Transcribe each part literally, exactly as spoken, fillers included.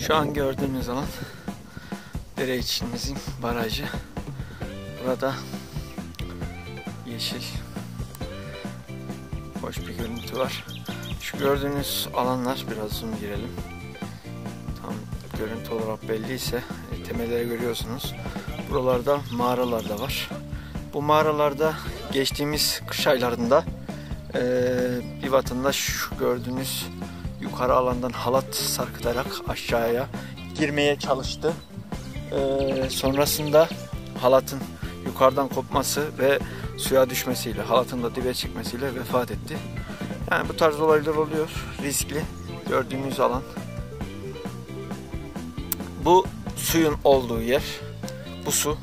Şu an gördüğünüz alan Dereiçimizin barajı. Burada yeşil, hoş bir görüntü var. Şu gördüğünüz alanlar, biraz zoom girelim. Tam görüntü olarak belliyse e, temelleri görüyorsunuz. Buralarda mağaralar da var. Bu mağaralarda geçtiğimiz kış aylarında e, bir vatandaş şu gördüğünüz yukarı alandan halat sarkıtarak aşağıya girmeye çalıştı. E, sonrasında halatın yukarıdan kopması ve suya düşmesiyle, halatın da dibe çıkmasıyla vefat etti. Yani bu tarz olaylar oluyor. Riskli. Gördüğünüz alan. Bu suyun olduğu yer. Bu su.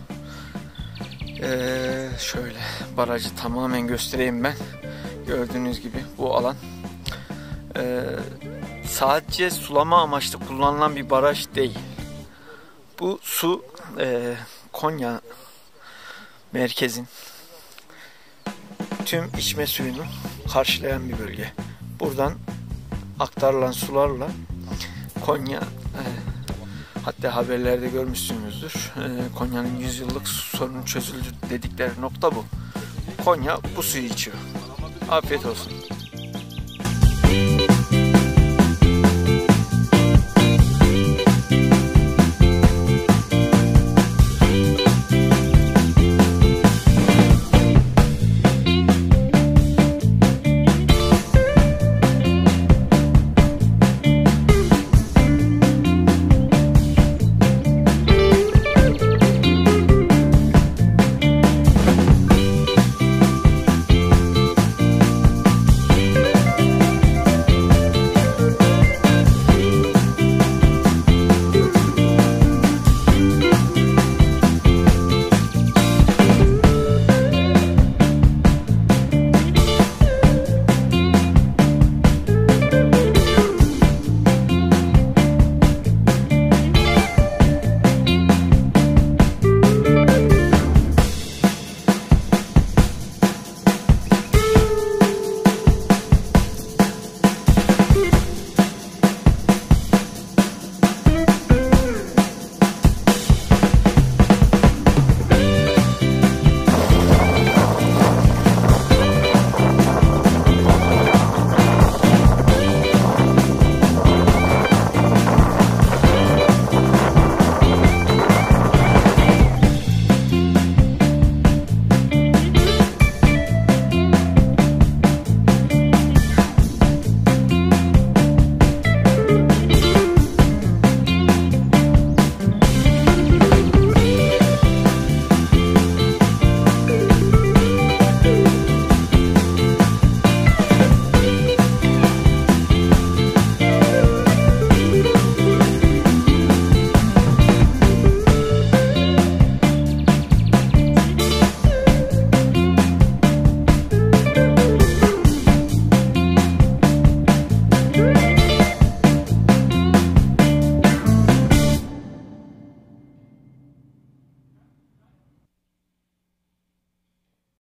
Ee, şöyle barajı tamamen göstereyim ben. Gördüğünüz gibi bu alan. Ee, sadece sulama amaçlı kullanılan bir baraj değil. Bu su e, Konya merkezin tüm içme suyunu karşılayan bir bölge. Buradan aktarılan sularla Konya, e, hatta haberlerde görmüşsünüzdür, e, Konya'nın yüzyıllık su sorunu çözüldü dedikleri nokta bu. Konya bu suyu içiyor. Afiyet olsun.